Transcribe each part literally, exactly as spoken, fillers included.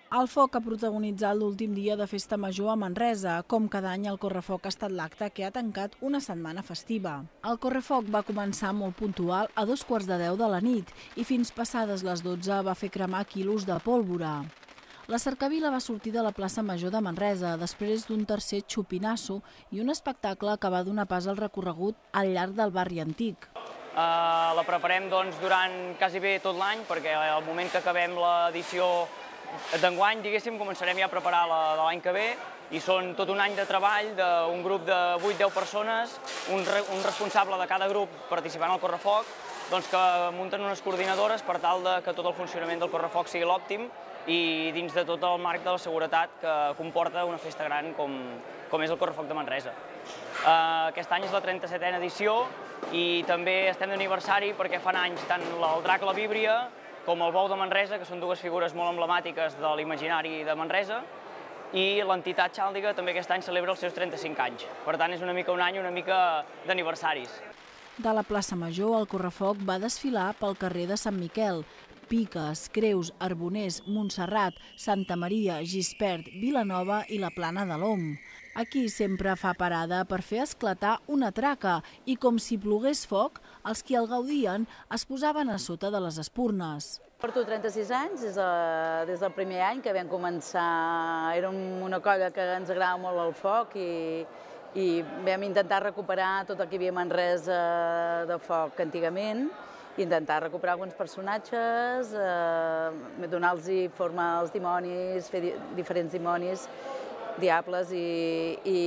El foc ha protagonitzat l'últim dia de festa major a Manresa. Com cada any, el correfoc ha estat l'acte que ha tancat una setmana festiva. El correfoc va començar molt puntual a dos quarts de deu de la nit i fins passades les dotze va fer cremar quilos de pólvora. La cercavila va sortir de la plaça Major de Manresa després d'un tercer xupinasso i un espectacle que va donar pas al recorregut al llarg del barri antic. Uh, la preparem doncs, durant quasi bé tot l'any, perquè al moment que acabem l'edició d'enguany, diguéssim, començarem ja a preparar la de l'any que ve, i són tot un any de treball d'un grup de vuit deu persones, un, re, un responsable de cada grup participant al correfoc, doncs que munten unes coordinadores per tal de que tot el funcionament del correfoc sigui l'òptim i dins de tot el marc de la seguretat que comporta una festa gran com, com és el correfoc de Manresa. Uh, aquest any és la trenta-setena edició i també estem d'aniversari perquè fan anys tant el drac la víbria com el bou de Manresa, que són dues figures molt emblemàtiques de l'imaginari de Manresa, i l'entitat xàldiga també aquest any celebra els seus trenta-cinc anys. Per tant, és una mica un any, una mica d'aniversaris. De la plaça Major, el correfoc va desfilar pel carrer de Sant Miquel. Piques, Creus, Arboners, Montserrat, Santa Maria, Gispert, Vilanova i la Plana de l'Om. Aquí sempre fa parada per fer esclatar una traca i, com si plogués foc, els qui el gaudien es posaven a sota de les espurnes. Porto trenta-sis anys, des, de, des del primer any que vam començar. Érem una colla que ens agrada molt el foc i, i vam intentar recuperar tot el que hi havia a Manresa de foc antigament, intentar recuperar alguns personatges, eh, donar-los forma als dimonis, fer di diferents dimonis, diables i, i,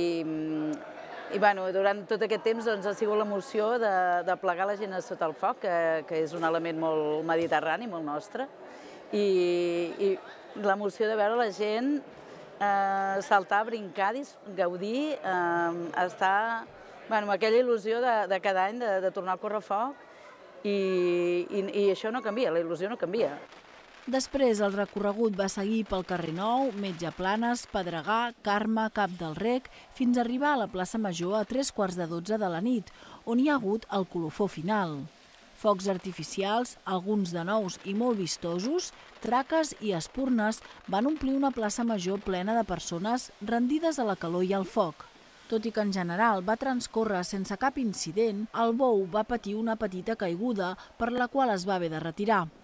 i bueno, durant tot aquest temps doncs, ha sigut l'emoció de, de plegar la gent sota el foc, que, que és un element molt mediterrani, molt nostre, i, i l'emoció de veure la gent eh, saltar, brincar, gaudir, eh, estar bueno, amb aquella il·lusió de, de cada any de, de tornar al correfoc. I, i, i això no canvia, la il·lusió no canvia. Després el recorregut va seguir pel carrer Nou, Metge Planes, Pedregà, Carme, Cap del Rec, fins a arribar a la plaça Major a tres quarts de dotze de la nit, on hi ha hagut el colofó final. Focs artificials, alguns de nous i molt vistosos, traques i espurnes van omplir una plaça Major plena de persones rendides a la calor i al foc. Tot i que en general va transcórrer sense cap incident, el bou va patir una petita caiguda per la qual es va haver de retirar.